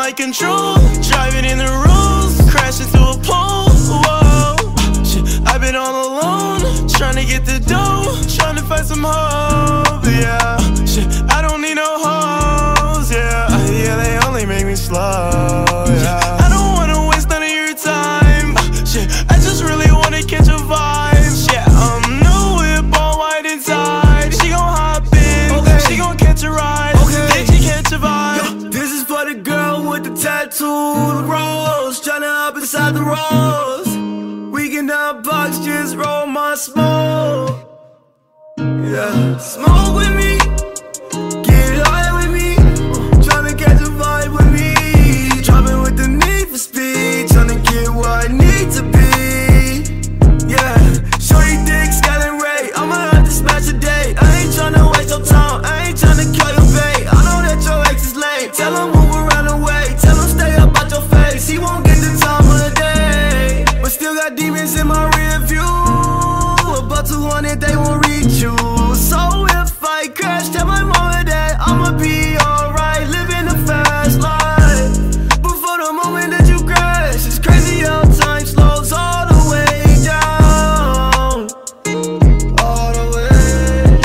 my control, driving in the rules, crashing through a pole. Whoa, shit, I've been all alone, trying to get the dough, trying to find some hope. Yeah, shit, I don't need no hoes. Yeah, yeah, they only make me slow. Yeah, I don't wanna waste none of your time. Shit, I just really wanna catch a vibe. Yeah, I'm new whip all white inside. She gon' hop in, okay. She gon' catch a ride, okay. Then she catch a vibe. This is for the girl with the tattoo, the rose, tryna hop inside the rose. We can not box, just roll my smoke. Yeah, smoke with me, get high with me, tryna catch a vibe with me. Driving with the need for speed, tryna get where I need to be. Yeah, shorty thick, Skyline Ray, I'ma have to smash a day. I ain't tryna waste your time, I ain't tryna kill your bait. I know that your ex is lame, tell him move around the way. Tell him stay up out your face, he won't get the time of the day. But still got demons in my rear view, about 200 they won't reach you. So if I crash, tell my mama that I'ma be alright, living a fast life. But for the moment that you crash, it's crazy how time slows all the way down. All the way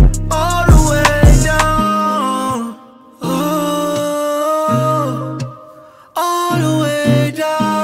down. Oh, all the way down.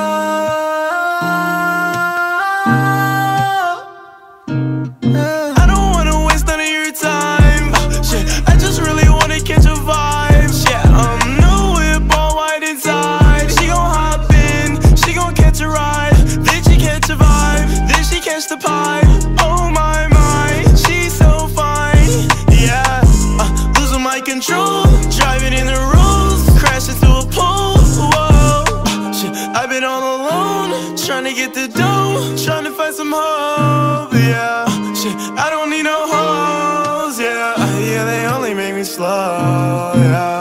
I don't wanna waste none of your time. Shit, I just really wanna catch a vibe. Yeah, I'm new whip all white inside. She gon' hop in, she gon' catch a ride, then she catch a vibe, then she catch the pipe. Oh my, she's so fine. Yeah, losing my control, driving in the rules, crashing through a pole. Whoa, shit, I've been all alone, trying to get the dough, trying to find some hope. Yeah, shit, I don't need no hoes. Yeah, yeah, they only make me slow. Yeah.